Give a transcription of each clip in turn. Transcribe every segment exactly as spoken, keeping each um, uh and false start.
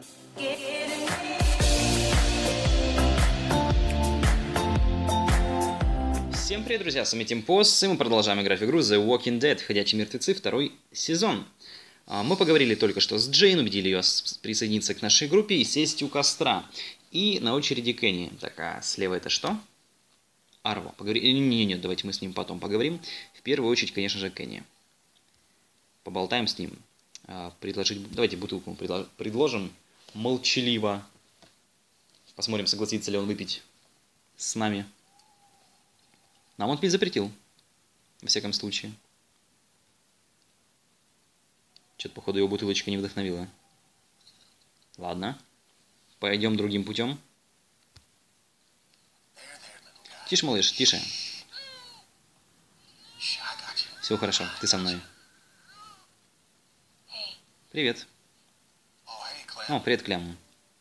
Всем привет, друзья, с вами Team Post, и мы продолжаем играть в игру The Walking Dead, Ходячие мертвецы, второй сезон. Мы поговорили только что с Джейн, убедили ее присоединиться к нашей группе и сесть у костра. И на очереди Кенни. Так, а слева это что? Арва. Поговори... Не, нет, давайте мы с ним потом поговорим. В первую очередь, конечно же, Кенни. Поболтаем с ним. Предложить... Давайте бутылку предложим молчаливо. Посмотрим, согласится ли он выпить с нами. Нам он пить запретил. Во всяком случае. Что-то, походу, его бутылочка не вдохновила. Ладно. Пойдем другим путем. Тише, малыш, тише. Все хорошо, ты со мной. Привет. О, привет, Клям.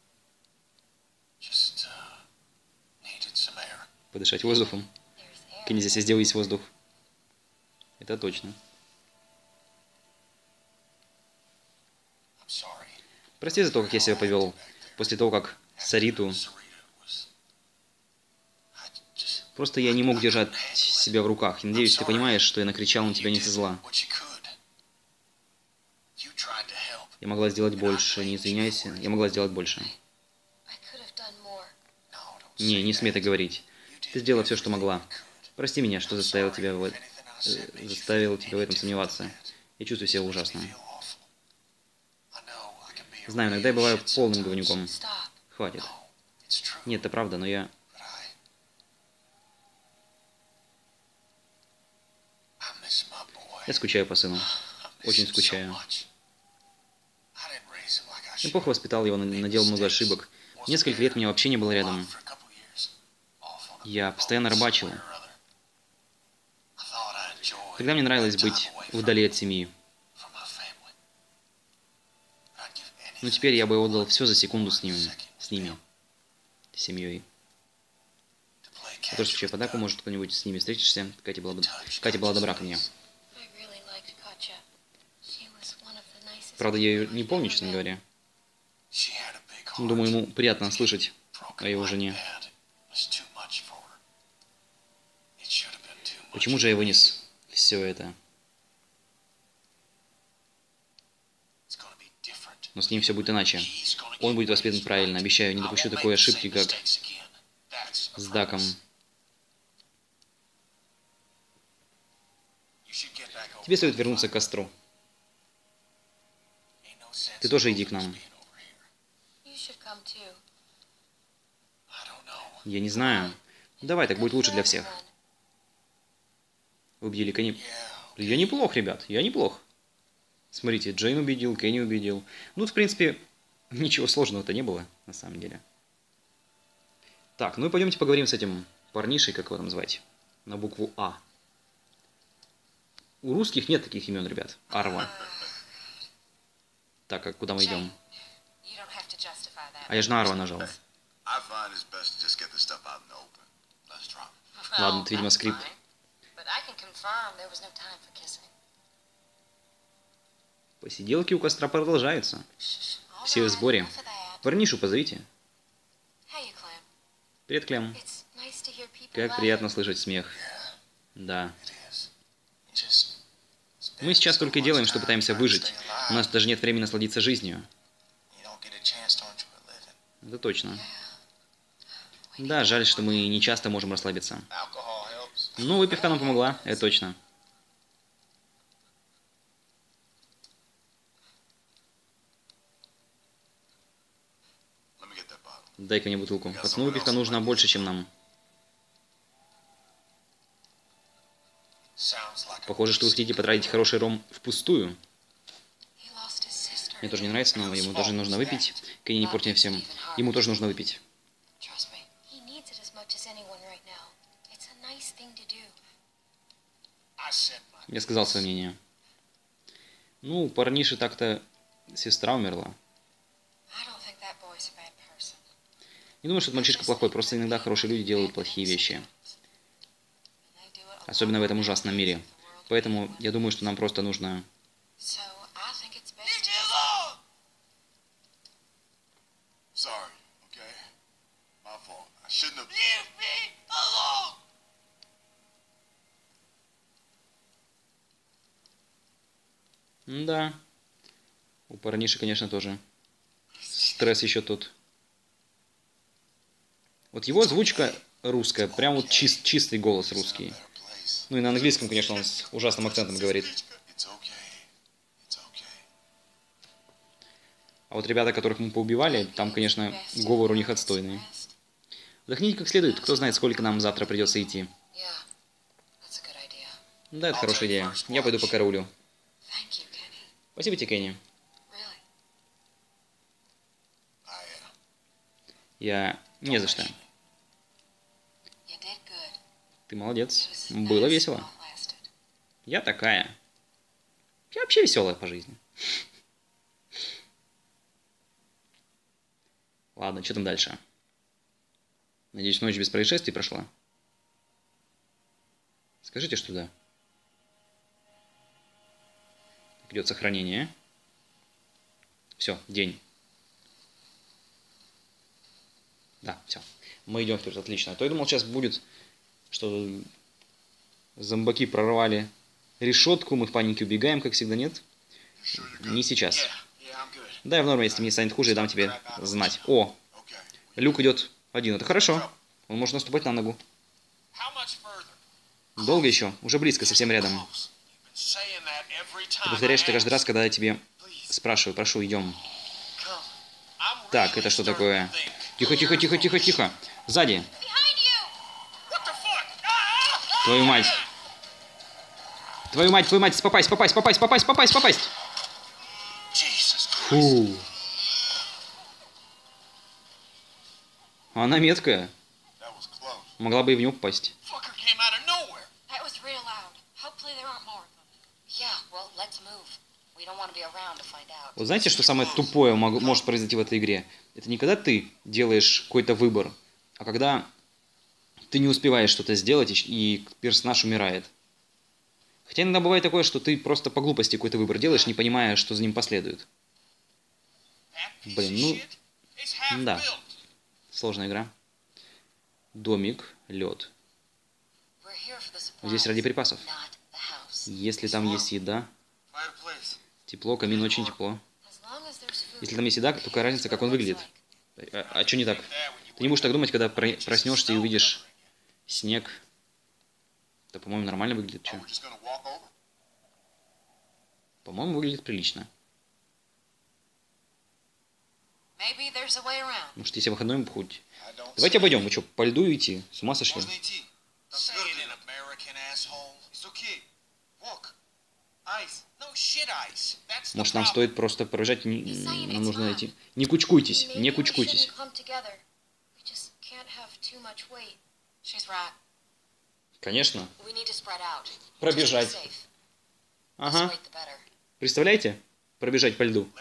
Подышать воздухом. Кенни, здесь везде есть воздух. Это точно. Прости за то, как я себя повел. После того, как Сариту... Просто я не мог держать себя в руках. И надеюсь, ты понимаешь, что я накричал на тебя не со зла. Я могла сделать больше. Не извиняйся. Я могла сделать больше. Не, не смей так говорить. Ты сделала все, что могла. Прости меня, что заставил тебя в... заставил тебя в этом сомневаться. Я чувствую себя ужасно. Знаю, иногда я бываю полным говнюком. Хватит. Нет, это правда, но я... Я скучаю по сыну. Очень скучаю. Я плохо воспитал его, наделал много ошибок. Несколько лет меня вообще не было рядом. Я постоянно рыбачил. Тогда мне нравилось быть вдали от семьи. Но теперь я бы отдал все за секунду с ними. С ними. С семьей. Я тоже скучаю по Даку, может кто-нибудь с ними встретишься. Катя была, Катя была добра ко мне. Правда, я ее не помню, честно говоря. Думаю, ему приятно слышать о его жене. Почему же я вынес все это? Но с ним все будет иначе. Он будет воспитан правильно, обещаю. Не допущу такой ошибки, как с Даком. Тебе стоит вернуться к костру. Ты тоже иди к нам. Я не знаю. Давай, так будет лучше для всех. Убедили Кенни. Я неплох, ребят, я неплох. Смотрите, Джейн убедил, Кенни убедил. Ну, в принципе, ничего сложного-то не было, на самом деле. Так, ну и пойдемте поговорим с этим парнишей, как его там звать, на букву А. У русских нет таких имен, ребят. Арва. Так, а куда мы идем? А я же на Арва нажал. Ладно, это, видимо, скрипт. Посиделки у костра продолжаются. Все в сборе. Парнишу позовите. Привет, Клем. Как приятно слышать смех. Да. Мы сейчас только делаем, что пытаемся выжить. У нас даже нет времени насладиться жизнью. Это точно. Да, жаль, что мы не часто можем расслабиться. Ну, выпивка нам помогла, это точно. Дай-ка мне бутылку. Пацану выпивка нужна больше, чем нам. Похоже, что вы хотите потратить хороший ром впустую. Мне тоже не нравится, но ему тоже нужно выпить. Кенни, не порти всем. Ему тоже нужно выпить. Я сказал свое мнение. Ну, у парниши так-то сестра умерла. Не думаю, что этот мальчишка плохой, просто иногда хорошие люди делают плохие вещи. Особенно в этом ужасном мире. Поэтому я думаю, что нам просто нужно... Да. У парниши, конечно, тоже. Стресс еще тут. Вот его озвучка русская, прям вот чист, чистый голос русский. Ну и на английском, конечно, он с ужасным акцентом говорит. А вот ребята, которых мы поубивали, там, конечно, говор у них отстойный. Вдохните как следует, кто знает, сколько нам завтра придется идти. Да, это хорошая идея. Я пойду по караулю. Спасибо тебе, Кенни. Я... Не за что. Ты молодец. Было весело. Я такая. Я вообще веселая по жизни. Ладно, что там дальше? Надеюсь, ночь без происшествий прошла. Скажите, что да. Идет сохранение. Все, день. Да, все. Мы идем вперед, отлично. А то я думал, сейчас будет, что зомбаки прорвали решетку, мы в панике убегаем, как всегда, нет? Не сейчас. Да, я в норме, если мне станет хуже, я дам тебе знать. О, Люк идет один, это хорошо. Он может наступать на ногу. Долго еще? Уже близко, совсем рядом. Ты повторяешь это каждый раз, когда я тебе спрашиваю. Прошу, идем. Так, это что такое? Тихо, тихо, тихо, тихо, тихо. Сзади. Твою мать. Твою мать, твою мать, попасть, попасть, попасть, попасть, попасть, попасть. Фу. Она меткая. Могла бы и в него попасть. Вот знаете, что самое тупое может произойти в этой игре? Это не когда ты делаешь какой-то выбор, а когда ты не успеваешь что-то сделать, и персонаж умирает. Хотя иногда бывает такое, что ты просто по глупости какой-то выбор делаешь, не понимая, что за ним последует. Блин, ну... Да. Сложная игра. Домик, лед. Здесь ради припасов. Если там есть еда... Тепло, камин очень тепло. Если там есть еда, то какая разница, как он выглядит? А, а что не так? Ты не будешь так думать, когда проснешься и увидишь снег. Да, по-моему, нормально выглядит. Что? По-моему, выглядит прилично. Может, есть выходной путь? Давайте обойдем. Вы что, по льду идти? С ума сошли? Может, нам стоит просто пробежать, не, нам нужно найти... Не кучкуйтесь, не кучкуйтесь. Конечно. Пробежать. Ага. Представляете? Пробежать по льду.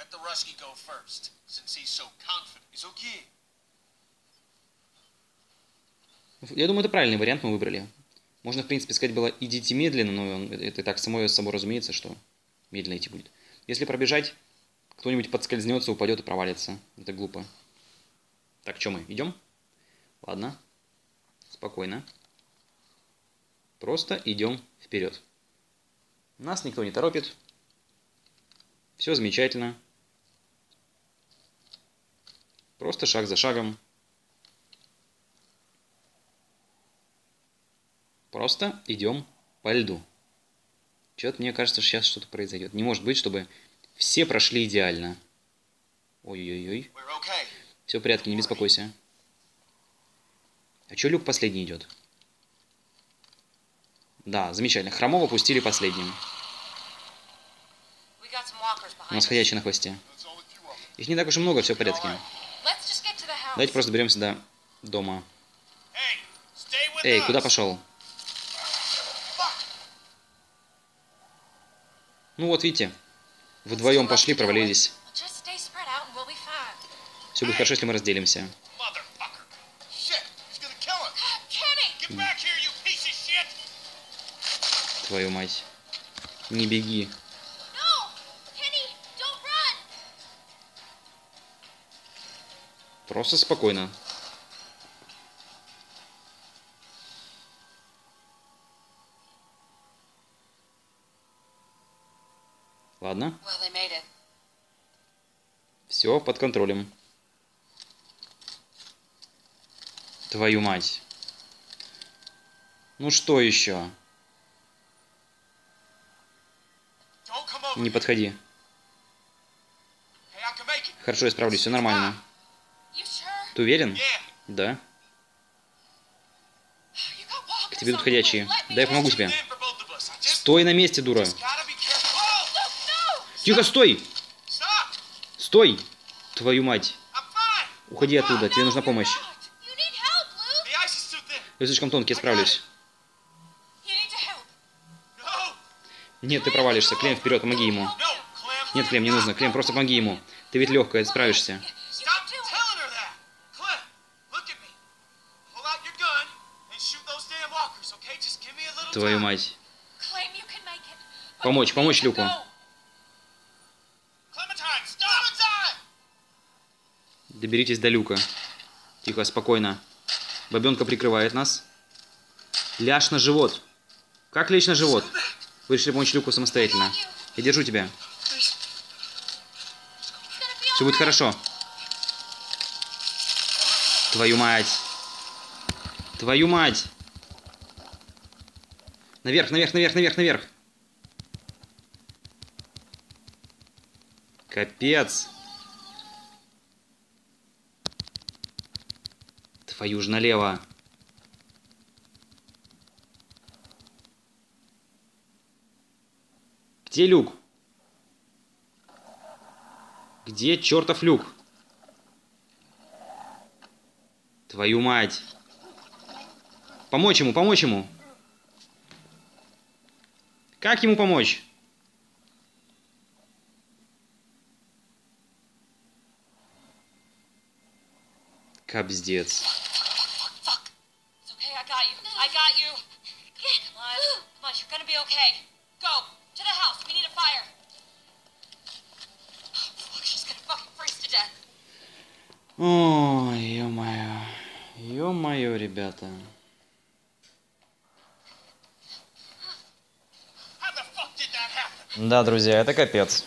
Я думаю, это правильный вариант мы выбрали. Можно, в принципе, сказать было, идите медленно, но это и так само собой разумеется, что медленно идти будет. Если пробежать, кто-нибудь подскользнется, упадет и провалится. Это глупо. Так, что мы, идем? Ладно. Спокойно. Просто идем вперед. Нас никто не торопит. Все замечательно. Просто шаг за шагом. Просто идем по льду. Чё-то мне кажется, что сейчас что-то произойдет. Не может быть, чтобы все прошли идеально. Ой-ой-ой. Все в порядке, не беспокойся. А чё Люк последний идет? Да, замечательно. Хромого пустили последним. У нас ходячий на хвосте. Их не так уж и много, все в порядке. Давайте просто доберемся до дома. Эй, куда пошел? Ну вот, видите, вдвоем пошли, провалились. Все будет хорошо, если мы разделимся. Твою мать. Не беги. Просто спокойно. Ладно. Все под контролем. Твою мать. Ну что еще? Не подходи. Хорошо, я справлюсь, все нормально. Ты уверен? Да. К тебе тут ходячие. Дай я помогу тебе. Стой на месте, дура. Тихо, стой! Стой! Твою мать. Уходи оттуда, тебе нужна помощь. Я слишком тонкий, я справлюсь. Нет, ты провалишься. Клем, вперед, помоги ему. Нет, Клем, не нужно. Клем, просто помоги ему. Ты ведь легкая, справишься. Твою мать. Помочь, помочь Люку. Доберитесь до Люка. Тихо, спокойно. Бабенка прикрывает нас. Ляжь на живот. Как лечь на живот? Вы решили помочь Люку самостоятельно. Я держу тебя. Все будет хорошо. Твою мать. Твою мать. Наверх, наверх, наверх, наверх, наверх. Капец. Твою ж налево. Где Люк? Где чертов Люк? Твою мать. Помочь ему, помочь ему. Как ему помочь? Капздец. Ой, ё-моё. Ё-моё, ребята. Да, друзья, это капец.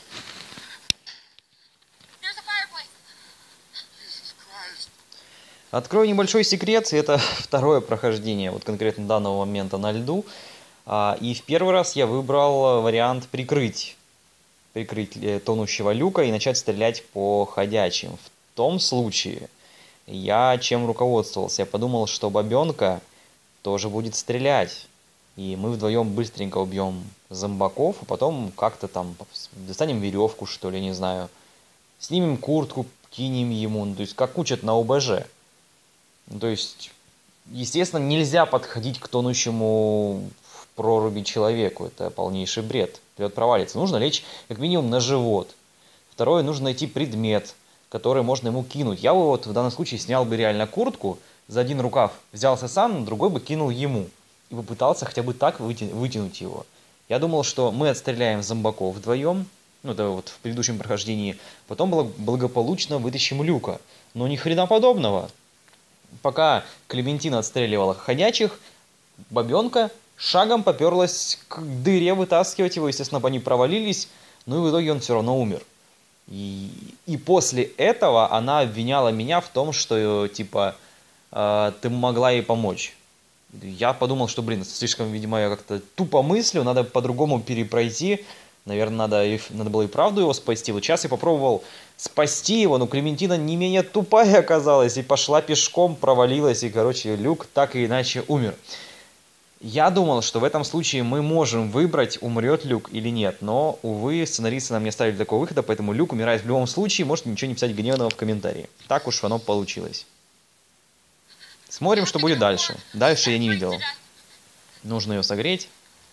Открою небольшой секрет, это второе прохождение, вот конкретно данного момента на льду. И в первый раз я выбрал вариант прикрыть. Прикрыть тонущего Люка и начать стрелять по ходячим. В том случае я чем руководствовался? Я подумал, что бабенка тоже будет стрелять. И мы вдвоем быстренько убьем зомбаков, а потом как-то там достанем веревку, что ли, не знаю. Снимем куртку, кинем ему, ну, то есть как учат на ОБЖ. Ну, то есть, естественно, нельзя подходить к тонущему в проруби человеку. Это полнейший бред. Вперед провалится. Нужно лечь как минимум на живот. Второе, нужно найти предмет, который можно ему кинуть. Я бы вот в данном случае снял бы реально куртку, за один рукав взялся сам, другой бы кинул ему. И попытался хотя бы так вытянуть его. Я думал, что мы отстреляем зомбаков вдвоем. Ну, это вот в предыдущем прохождении. Потом благополучно вытащим Люка. Но ни хрена подобного. Пока Клементина отстреливала ходячих, бабенка шагом поперлась к дыре вытаскивать его. Естественно, они провалились. Ну и в итоге он все равно умер. И, и после этого она обвиняла меня в том, что типа э, ты могла ей помочь. Я подумал, что, блин, слишком, видимо, я как-то тупо мыслю, надо по-другому перепройти. Наверное, надо, надо было и правду его спасти. Вот сейчас я попробовал спасти его, но Клементина не менее тупая оказалась. И пошла пешком, провалилась, и, короче, Люк так и иначе умер. Я думал, что в этом случае мы можем выбрать, умрет Люк или нет. Но, увы, сценаристы нам не оставили такого выхода, поэтому Люк умирает в любом случае. Можете ничего не писать гневного в комментарии. Так уж оно получилось. Смотрим, что будет дальше. Дальше я не видел. Нужно ее согреть.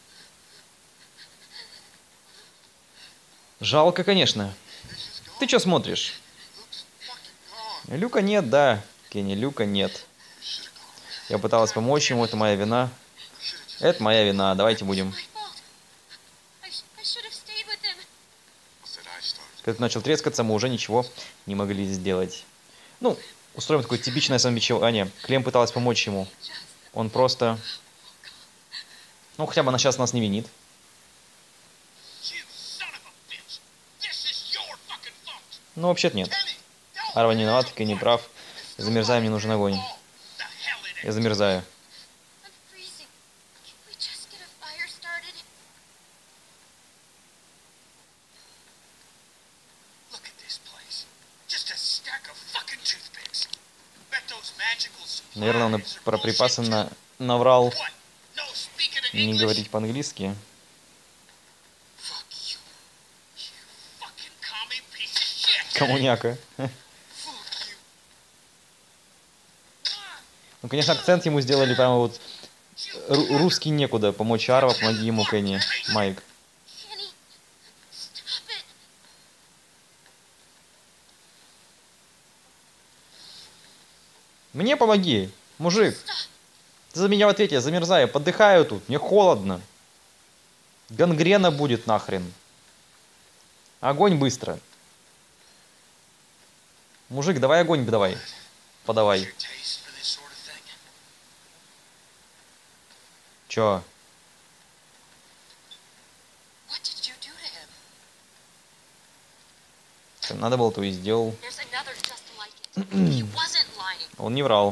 Жалко, конечно. Ты что смотришь? Люка нет, да. Кенни, Люка нет. Я пыталась помочь ему, это моя вина. Это моя вина, давайте будем. Когда начал трескаться, мы уже ничего не могли сделать. Ну, устроим такое типичное самобичевание. Клем пыталась помочь ему. Он просто... Ну, хотя бы она сейчас нас не винит. Ну, вообще-то нет. Арва не виноват, Кенни прав. Я замерзаю, мне нужен огонь. Я замерзаю. Наверное, он про припасы на... наврал. Не говорить по-английски. Коммуняка. Ну, конечно, акцент ему сделали прямо вот... Русский некуда. Помочь Арва, помоги ему, Кенни. Майк. Мне помоги, мужик. Ты за меня в ответе, я замерзаю, подыхаю тут, мне холодно. Гангрена будет нахрен. Огонь быстро. Мужик, давай огонь давай. Подавай. Чё? Надо было, то и сделал. Он не врал.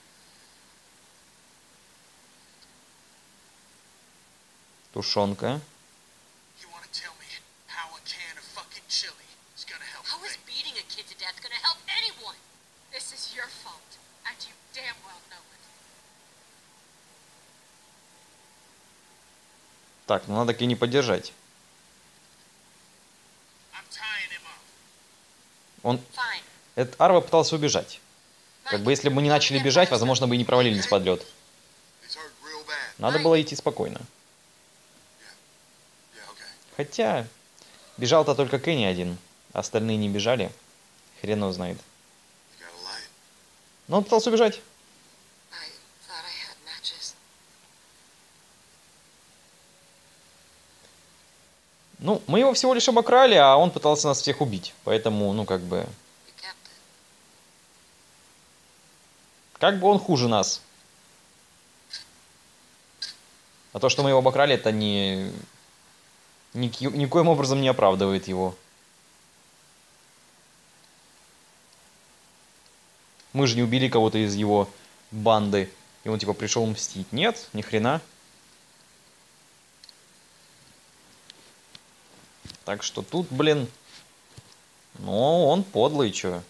Тушенка. Так, ну надо Кенни поддержать. Он... Этот Арва пытался убежать. Как бы если бы мы не начали бежать, возможно, бы и не провалились под лед. Надо было идти спокойно. Хотя, бежал-то только Кенни один. Остальные не бежали. Хрен его знает. Но он пытался убежать. Ну, мы его всего лишь обокрали, а он пытался нас всех убить. Поэтому, ну, как бы... Как бы он хуже нас. А то, что мы его обокрали, это не... Ники... Никоим образом не оправдывает его. Мы же не убили кого-то из его банды. И он типа пришел мстить. Нет, ни хрена. Так что тут, блин... Ну, он подлый, чё.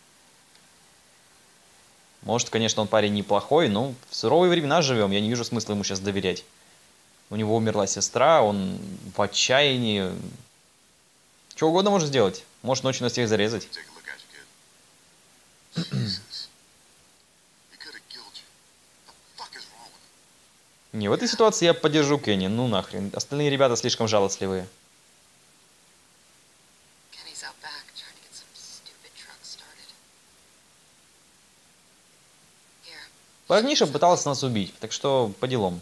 Может, конечно, он парень неплохой, но в суровые времена живем. Я не вижу смысла ему сейчас доверять. У него умерла сестра, он в отчаянии. Что угодно может сделать. Может ночью нас всех зарезать. Не, в этой ситуации я поддержу Кенни. Ну нахрен. Остальные ребята слишком жалостливые. Парниша пытался нас убить, так что по делам.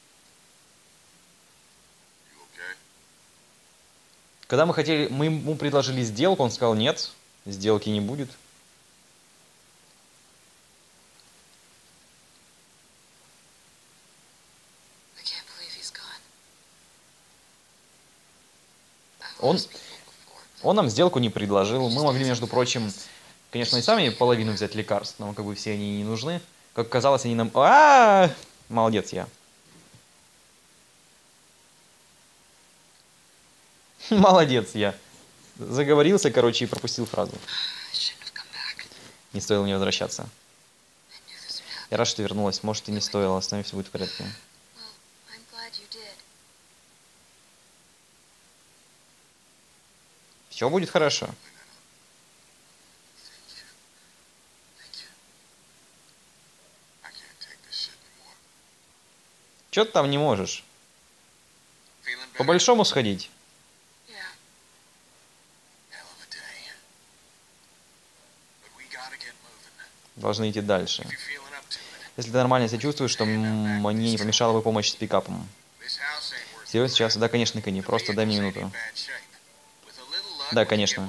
Когда мы хотели, мы ему предложили сделку, он сказал нет, сделки не будет. Он, он нам сделку не предложил. Мы могли, между прочим, конечно, и сами половину взять лекарств, но как бы все они не нужны. Как казалось, они нам... А-а-а! Молодец я. Молодец я. Заговорился, короче, и пропустил фразу. Не стоило мне возвращаться. Я рад, что вернулась. Может, и не стоило. С нами все будет в порядке. Все будет хорошо. Чё ты там не можешь? По большому сходить? Должны идти дальше. Если ты нормально себя чувствуешь, то мне не помешала бы помощь с пикапом. Серьезно сейчас? Да, конечно, Кенни. Просто дай мне минуту. Да, конечно.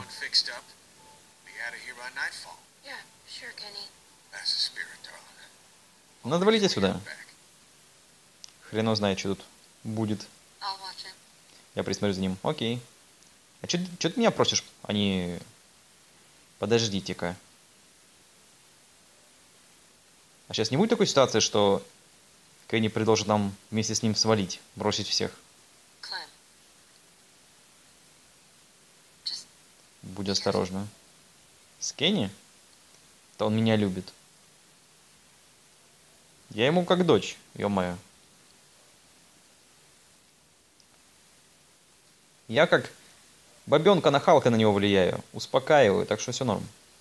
Надо валить отсюда. Хрен знает, что тут будет. Я присмотрю за ним. Окей. А что ты меня просишь, а не Подождите-ка. А сейчас не будет такой ситуации, что Кенни предложит нам вместе с ним свалить, бросить всех? Clem, just Будь осторожна. С Кенни? То он меня любит. Я ему как дочь, ё-моё. Я как бабёнка на Халка на него влияю. Успокаиваю, так что все норм.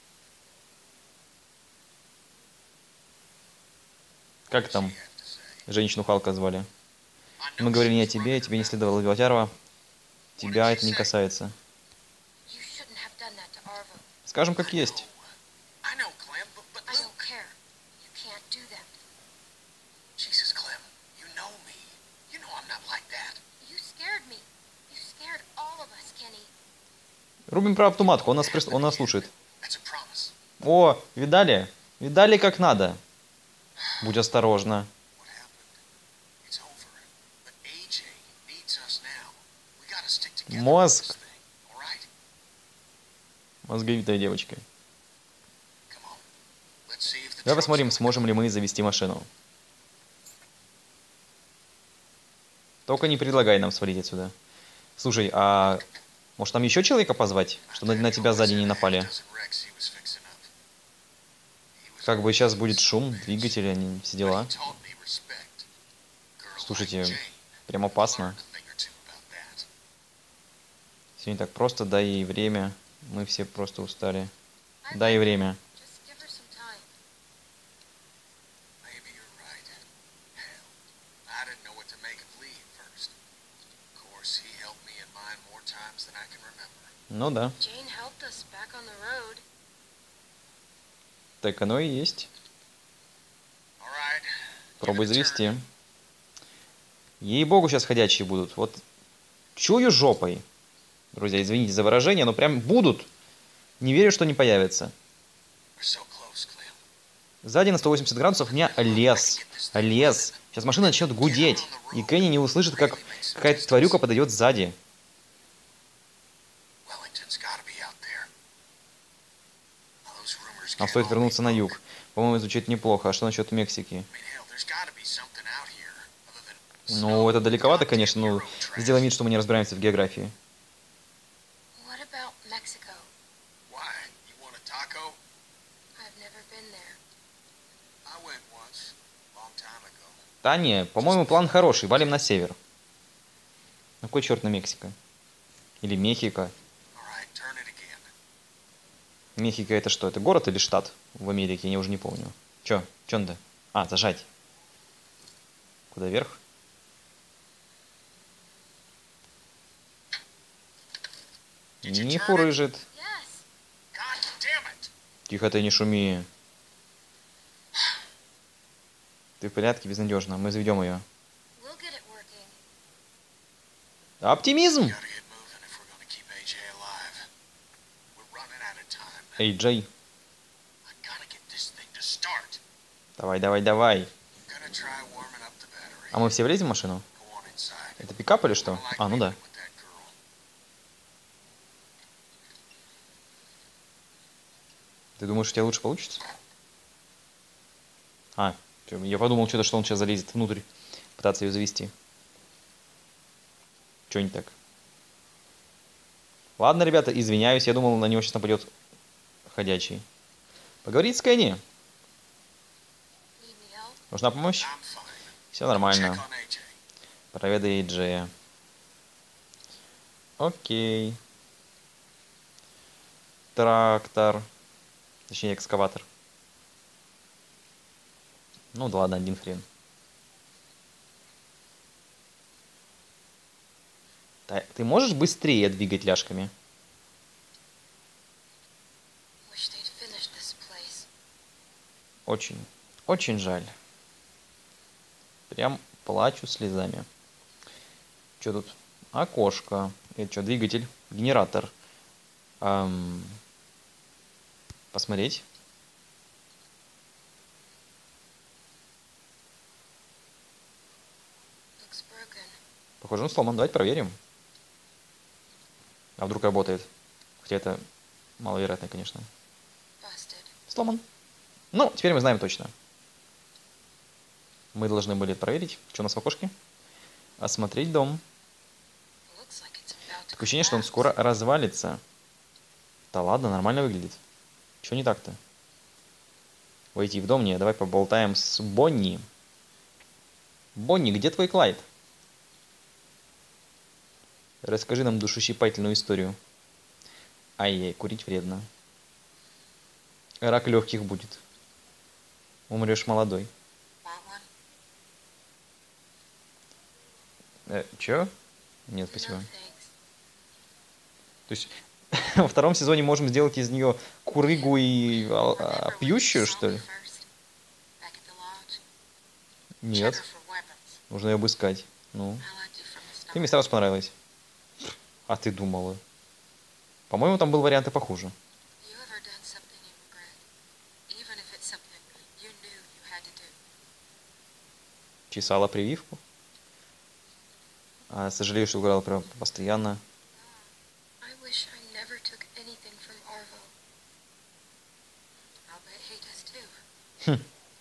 Как там женщину Халка звали? Мы говорили не о тебе, тебе не следовало убивать Арва. Тебя это не касается. you shouldn't have done that to Arvo. Скажем, как есть. I know, Clem, but, but I look. don't care. You can't do that. Jesus, Clem, you know me. You know I'm not like that. You scared me. You scared all of us, Kenny. Рубим про автоматку, он нас, прис- он нас слушает. That's a promise. О, видали? Видали как надо? Будь осторожна. What happened? It's over. But A J needs us now. We gotta stick together. Мозг. on this thing, all right? Мозговитая девочка. Come on. Let's see if the Давай truck's посмотрим, gonna сможем come. ли мы завести машину. Только не предлагай нам свалить отсюда. Слушай, а может нам еще человека позвать, чтобы на, на тебя сзади не напали? Dozen wrecks he was fixing up. He was Как бы сейчас будет шум, двигатели, они все But дела. he taught me respect. Girl Слушайте, like Jane прям опасно. learned a thing or two about that. Все не так просто, дай ей время. Мы все просто устали. I Дай ей like время. it. Just give her some time. Maybe you're right. Hell, I didn't know what to make of Lee at first. Of course, he helped me and mine more times than I can remember. Ну да, Jane helped us back on the road. так оно и есть. All right. give Пробуй it a turn. завести. Ей-богу, сейчас ходячие будут. Вот чую жопой. Друзья, извините за выражение, но прям будут. Не верю, что не появятся. We're so close, Clem. Сзади на сто восемьдесят градусов у меня лес. Лес. Сейчас машина начнет гудеть. И Кенни не услышит, как какая-то тварюка подойдет сзади. Wellington's gotta be out there. Now, those rumors Нам can't стоит all be вернуться на bunk. юг. По-моему, звучит неплохо. А что насчет Мексики? I mean, hell, there's gotta be something out here other than Ну, это далековато, goddamn конечно, но Euro trash. сделаем вид, что мы не разбираемся в географии. What about Mexico? Why? You want a taco? I've never been there. I went once, long time ago. Да не, по-моему, план хороший. Валим на север. На кой черт на Мексика? Или Мехико? All right, turn it again. Мехико это что? Это город или штат в Америке? Я уже не помню. Чё? Чё надо? А, зажать. Куда вверх? Did you Не turn it? фурыжит. Yes. God damn it! Тихо, ты не шуми. Ты в порядке? Безнадежно. Мы заведем ее. We'll get it working. Оптимизм! We gotta get moving if we're gonna keep A J alive. We're running out of time. Эй, Джей. I gotta get this thing to start. Давай, давай, давай. Gonna try warming up the battery. А мы все влезем в машину? Go on inside. Это пикап или I что? don't like А, ну да. leaving with that girl. Ты думаешь, у тебя лучше получится? А, чё, я подумал что-то, что он сейчас залезет внутрь, пытаться ее завести. Чё не так? Ладно, ребята, извиняюсь, я думал, на него сейчас нападет ходячий. Поговорить с Кенни. Need me help? Нужна помощь? I'm fine. Все Check нормально. on A J. Проведай Джея. Окей. Трактор. Точнее, экскаватор. Ну да ладно, один хрен. Та- Ты можешь быстрее двигать ляжками? Wish they'd finish this place. Очень, очень жаль. Прям плачу слезами. Что тут? Окошко. Это что, двигатель? Генератор. Ам, Посмотреть. Looks broken. Похоже, он сломан. Давайте проверим. А вдруг работает? Хотя это маловероятно, конечно. сломан. Ну, теперь мы знаем точно. Мы должны были проверить, что у нас в окошке. Осмотреть дом. Looks like it's about to Такое ощущение, что он collapse. скоро развалится. Да ладно, нормально выглядит. Чего не так-то? Войти в дом? Не, давай поболтаем с Бонни. Бонни, где твой Клайд? Расскажи нам душещипательную историю. Ай-яй, курить вредно. Рак легких будет. Умрешь молодой. Want one? Э, чё? Нет, No, спасибо. thanks. То есть во втором сезоне можем сделать из нее курыгу и а, а, Remember when you пьющую, saw что me ли? first? Back at the lodge? Нет. Check her for weapons. Нужно ее обыскать. Ну. I liked you from the Ты мне start. сразу понравилась. А ты думала? По-моему, там был вариант и похуже. You ever done something you regret? Even if it's something you knew you had to do? Чесала прививку. А сожалею, что играла прям постоянно. I wish I never took anything from Arvo. I'll bet he does too. Хм.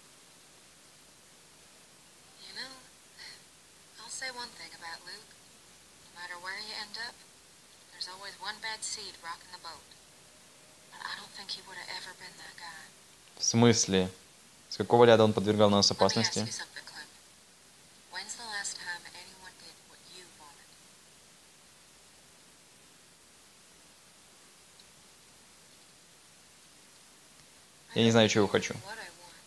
You know, I'll say one thing about Luke. No matter where you end up, there's always one bad seed rocking the boat. But I don't think he would have ever been that guy. В смысле? С какого ряда он подвергал нас Let me ask опасности? you something, Clem. When's the last time anyone did what you wanted? Я не знаю, чего хочу. What I want.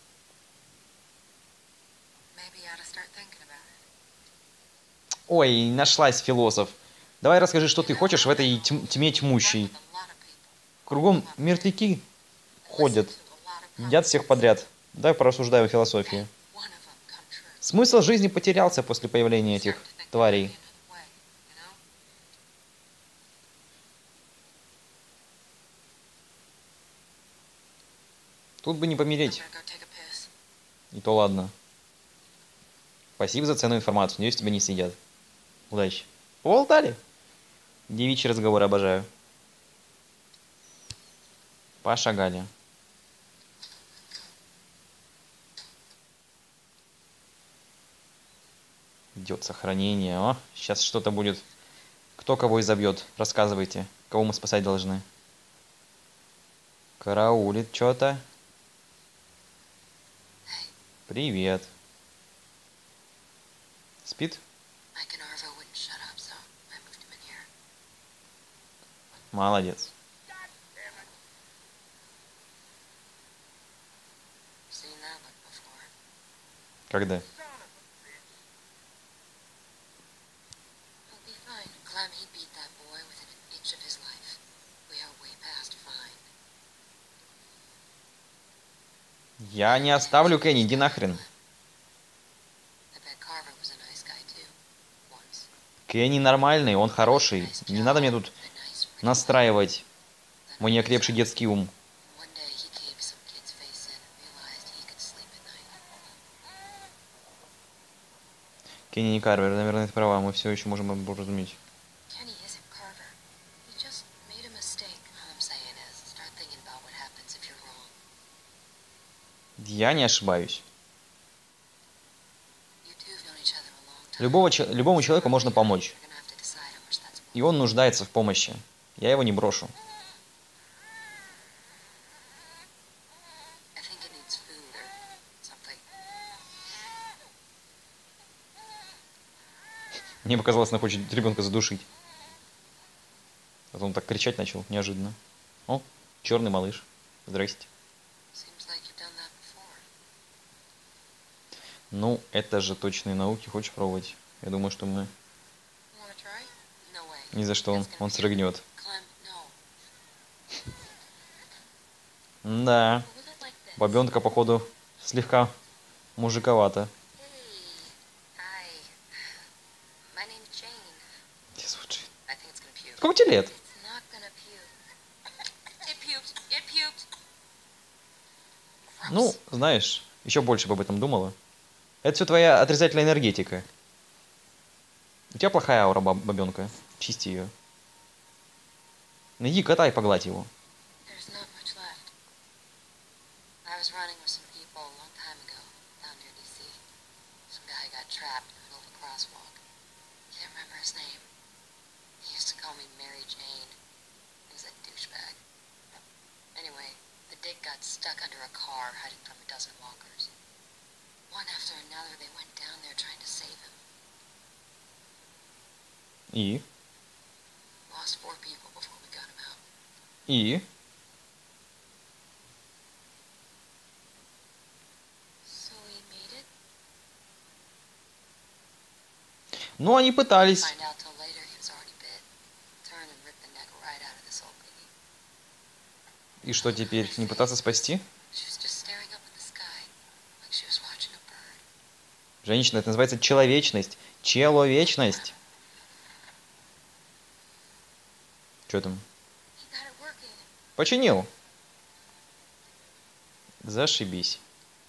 Maybe I ought to start thinking about it. Ой, нашлась философ. Давай расскажи, что ты хочешь в этой тьм- тьме тьмущей. Кругом мертвяки ходят, едят всех подряд. Давай порассуждаем о философии. Смысл жизни потерялся после появления этих тварей. Тут бы не помереть. И то ладно. Спасибо за ценную информацию. Надеюсь, тебя не съедят. Удачи. Поболтали? Девичий разговор обожаю. Пошагали. Идет сохранение. О, сейчас что-то будет. Кто кого изобьет? Рассказывайте. Кого мы спасать должны? Караулит что-то. Привет. Спит? Mike and Arvo wouldn't shut up, so I moved him in here. Молодец. Seen that look before. Когда? He'll be fine. Clem, he beat that boy within an inch of his life. We are way past fine. Я не оставлю Кенни, иди нахрен. I bet Carver was a nice guy too. Once. Кенни нормальный, он хороший. Не надо мне тут A nice ring. настраивать мой неокрепший детский ум. One day he caved some kid's face in and realized he could sleep at night. Кенни не Карвер, наверное, это права, мы все еще можем его разуметь. Kenny isn't Carver. He just made a mistake. All I'm saying is, start thinking about what happens if you're wrong. Я не ошибаюсь. You two have known each other a long time. Любого, че- любому человеку можно помочь. You're gonna have to decide how much that's И он нуждается в помощи. Я его не брошу. I think it needs food or something. Мне показалось, она хочет ребенка задушить. А то он так кричать начал, неожиданно. О, черный малыш. Здрасте. Seems like you've done that before. Ну, это же точные науки. Хочешь пробовать? Я думаю, что мы... You wanna try? No way. Ни за что он, That's gonna он be- срыгнет. Clem, no. Да. Hold it like this. Бабенка, походу, слегка мужиковата. Hey. Hi. My name's Jane. Где звучит? I think it's gonna puke. Сколько тебе лет? It's not gonna puke. It puked. It puked. Gross. Ну, знаешь, еще больше бы об этом думала. Это все твоя отрицательная энергетика. У тебя плохая аура, баб- бабенка. Чисти ее. Иди, катай, погладь его. There's not much left. was running with some people a long time ago, down near D C. Some guy got trapped in the middle of a crosswalk. Can't remember his name. He used to call me Mary Jane. He was a douchebag. Anyway, the dig got stuck under a car hiding from a dozen walkers. One after another, they went down there trying to save him. И? Lost four people before we got him out. И? So we made it? Ну, они пытались. Find out till later he was already bit. Turn and rip the neck right out of this old lady. И что теперь? Не пытаться спасти? She was just staring up at the sky, like she was watching a bird. Женщина, это называется человечность. Человечность. Что там? He got it working. Починил. Зашибись.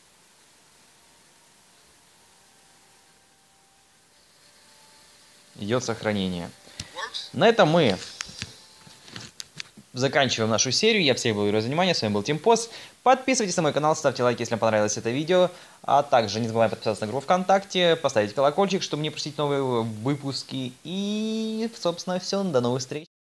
Идет сохранение. На этом мы заканчиваем нашу серию. Я всех благодарю за внимание. С вами был Тим Пост. Подписывайтесь на мой канал, ставьте лайки, если вам понравилось это видео. А также не забывайте подписаться на группу ВКонтакте, поставить колокольчик, чтобы не пропустить новые выпуски. И, собственно, все. До новых встреч.